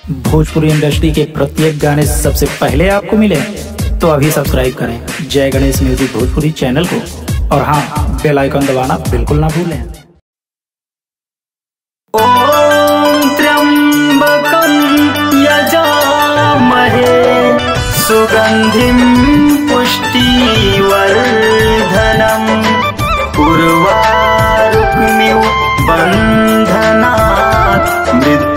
Bhojpuri industry के प्रत्येक गाने सबसे पहले आपको मिले तो अभी सब्सक्राइब करें जय गणेश म्यूजिक भोजपुरी चैनल को, और हाँ, बेल आइकन दबाना बिल्कुल ना भूलें। ओम त्र्यंबकं यजामहे सुगंधिं पुष्टिवर्धनम् उर्वारुकमिव बन्धनात्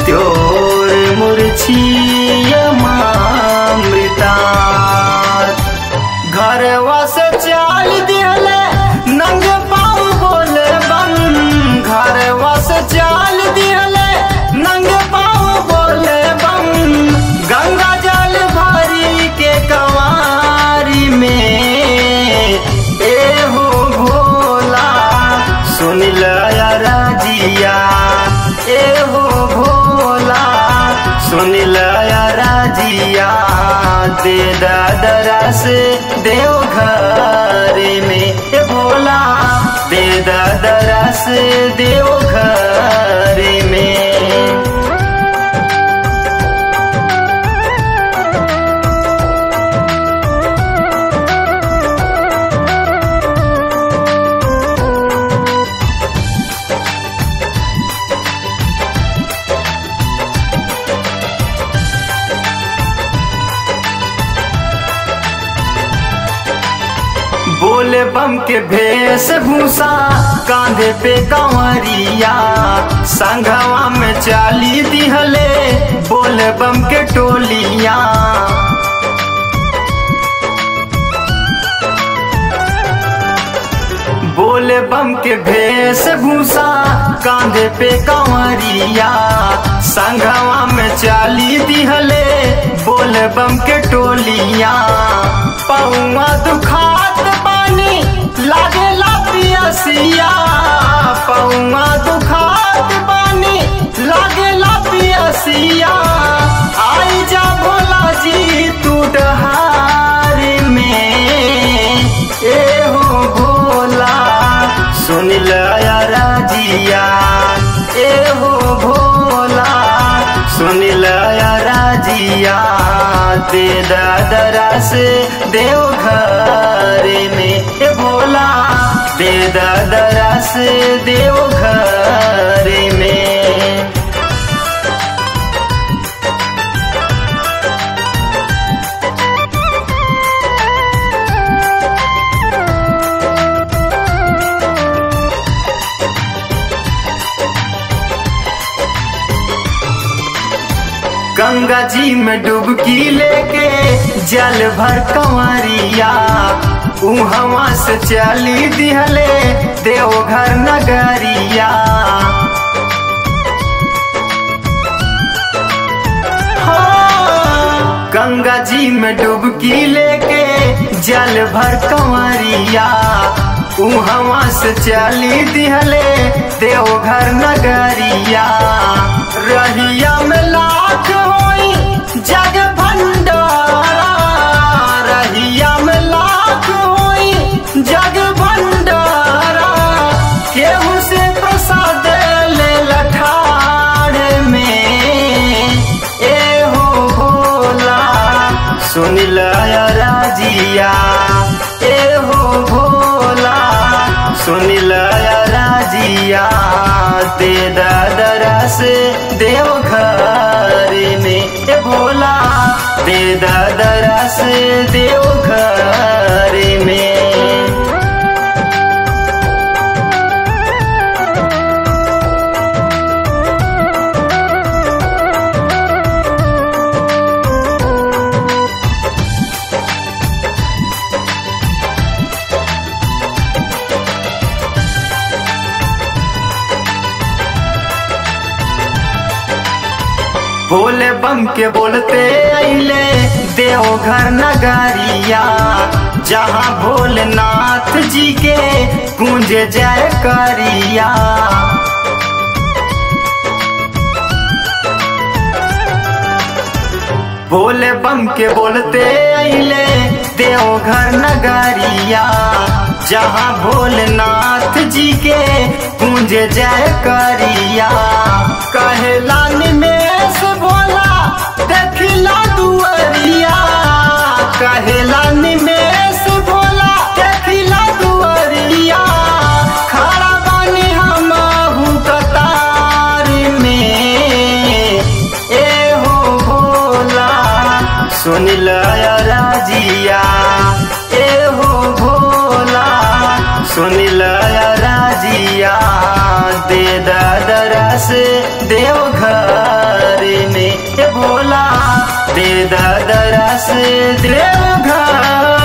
मृत्योर्मुर्च्छीयमामृतात्। घरवा से चाल दिहले नंग पाँव बोले बम, घरवा से चाल दिहले नंग पाँव बोले बम। गंगा जल भरी के कंवारी में ए हो भोला सुन लया राजिया, ए हो भोला सुन लया राजिया। दे दादरा से देवघर में ए भोला, दे दादरा से देवघर में। बोले बम के वेशभूषा कांधे पे कंवरिया, संघवा में चाली दिहले बोले बम के टोलिया। बोले बम के वेशभूषा कांधे पे कंवरिया, संघवा में चाली दिहले बोले बम के टोलिया। पौवा दुखात पानी लागेला पियसिया, पौवा दुखात पानी लागेला पियसिया। आई जा भोला जी तू डहार में ए हो भोला सुन लया राजिया, ए हो भोला सुन लया राजिया। दे दादरा से देवघर में ए भोला, दे दादरा से देवघर में। गंगा जी में डुबकी लेके जल भर कंवरिया, उहवा से चली दिहले देवघर नगरिया। गंगा जी में डुबकी लेके जल भर कंवरिया, उहवा से चली दिहले देवघर नगरिया। रहिया में लाख होई जग भंडारा, रहिया में लाख होई जग भंडारा। केहू से प्रसाद ले लठाड़ में ए हो भोला सुन लया राजिया, ए हो भोला सुन लया राजिया। दे दादरा से देवघर में ए भोला, दे दादरा से देवघर में। भोले बम के बोलते अइले देवघर नगरिया, जहाँ भोलेनाथ जी के गूंजे जय करिया। भोले बम के बोलते अइले देवघर नगरिया, जहाँ भोलेनाथ जी के गूंजे जय करिया। कहला निमेष भोला दे दरस देवघर।